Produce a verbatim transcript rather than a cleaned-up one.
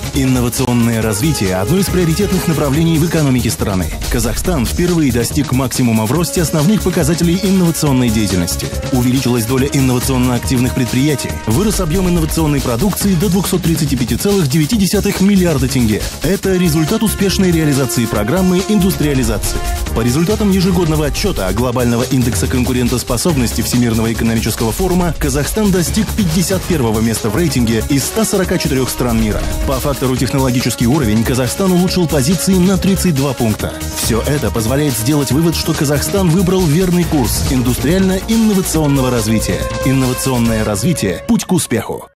Инновационное развитие – одно из приоритетных направлений в экономике страны. Казахстан впервые достиг максимума в росте основных показателей инновационной деятельности. Увеличилась доля инновационно активных предприятий, вырос объем инновационной продукции до двухсот тридцати пяти целых девяти десятых миллиарда тенге. Это результат успешной реализации программы индустриализации. По результатам ежегодного отчета глобального индекса конкурентоспособности Всемирного экономического форума Казахстан достиг пятьдесят первого места в рейтинге из ста сорока четырёх стран мира. По фактору технологический уровень Казахстан улучшил позиции на тридцать два пункта. Все это позволяет сделать вывод, что Казахстан выбрал верный курс индустриально-инновационного развития. Инновационное развитие – путь к успеху.